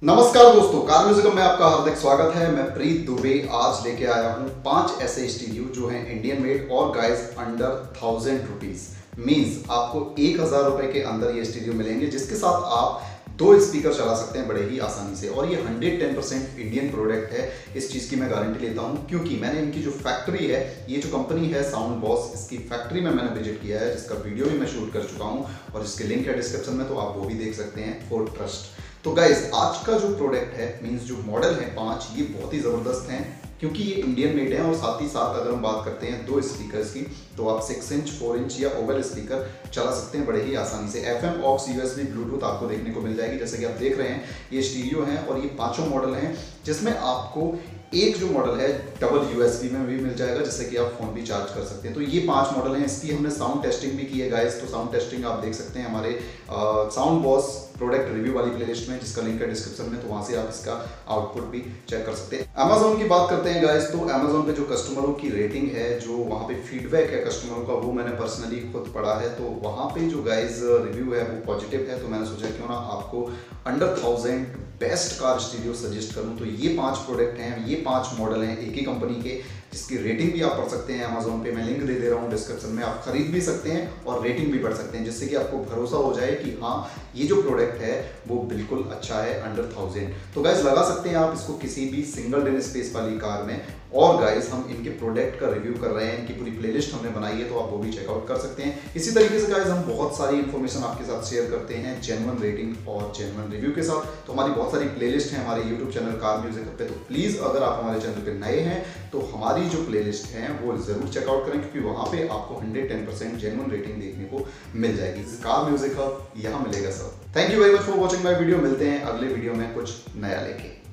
नमस्कार दोस्तों, car music में आपका हार्दिक स्वागत है। मैं प्रीत दुबे आज लेके आया हूँ 5 ऐसे स्टीरियो जो हैं इंडियन मेड और गाइस अंडर 1000 रुपीज। मीन्स आपको 1000 रुपए के अंदर ये स्टीरियो मिलेंगे जिसके साथ आप 2 स्पीकर चला सकते हैं बड़े ही आसानी से। और ये 110% इंडियन प्रोडक्ट है, इस चीज़ की मैं गारंटी लेता हूँ क्योंकि मैंने इनकी जो फैक्ट्री है, ये जो कंपनी है साउंड बॉस, इसकी फैक्ट्री में मैंने विजिट किया है जिसका वीडियो भी मैं शूट कर चुका हूँ और इसके लिंक है डिस्क्रिप्शन में, तो आप वो भी देख सकते हैं फॉर ट्रस्ट। तो गाइज आज का जो प्रोडक्ट है, मीन्स जो मॉडल है 5, ये बहुत ही ज़बरदस्त हैं क्योंकि ये इंडियन मेड है और साथ ही साथ अगर हम बात करते हैं 2 स्पीकर्स की तो आप 6 इंच 4 इंच या ओवल स्पीकर चला सकते हैं बड़े ही आसानी से। FM ऑक्स USB ब्लूटूथ आपको देखने को मिल जाएगी। जैसे कि आप देख रहे हैं ये स्टीरियो हैं और ये 5 मॉडल हैं जिसमें आपको एक जो मॉडल है डबल USB में भी मिल जाएगा जिससे कि आप फोन भी चार्ज कर सकते हैं। तो ये 5 मॉडल हैं। इसकी हमने साउंड टेस्टिंग भी की है गाइस, तो साउंड टेस्टिंग आप देख सकते हैं हमारे साउंड बॉस प्रोडक्ट रिव्यू वाली प्लेलिस्ट में जिसका लिंक है डिस्क्रिप्शन में, तो वहां से आप इसका आउटपुट भी चेक कर सकते हैं। Amazon की बात करते हैं गाइस, तो Amazon पे जो कस्टमरों की रेटिंग है, जो वहाँ पे फीडबैक है कस्टमरों का, वो मैंने पर्सनली खुद पढ़ा है। तो वहाँ पे जो गाइस रिव्यू है वो पॉजिटिव है। तो मैंने सोचा क्यों ना आपको under 1000 best car stereo suggest करूँ। तो ये 5 प्रोडक्ट हैं, ये 5 मॉडल हैं एक ही कंपनी के, जिसकी रेटिंग भी आप पढ़ सकते हैं Amazon पे। मैं लिंक दे रहा हूँ डिस्क्रिप्शन में, आप खरीद भी सकते हैं और रेटिंग भी पढ़ सकते हैं जिससे कि आपको भरोसा हो जाए कि हाँ ये जो प्रोडक्ट है वो बिल्कुल अच्छा है अंडर 1000। तो गाइस लगा सकते हैं आप इसको किसी भी सिंगल डिन स्पेस वाली कार में। और गाइस हम इनके प्रोडक्ट का रिव्यू कर रहे हैं, इनकी पूरी प्लेलिस्ट हमने बनाई है, तो आप वो भी चेकआउट कर सकते हैं। इसी तरीके से गाइस हम बहुत सारी इंफॉर्मेशन आपके साथ शेयर करते हैं जेन्युइन रेटिंग और जेन्युइन रिव्यू के साथ। तो हमारी बहुत सारी प्लेलिस्ट है हमारे यूट्यूब चैनल कार म्यूजिक पे, तो प्लीज़ अगर आप हमारे चैनल पे नए हैं तो हमारी जो प्लेलिस्ट है वो जरूर चेकआउट करें क्योंकि वहाँ पे आपको 110% जेन्युइन रेटिंग देखने को मिल जाएगी। कार म्यूजिक हब यहाँ मिलेगा सब। Thank you very much for watching my video. मिलते हैं अगले वीडियो में कुछ नया लेके।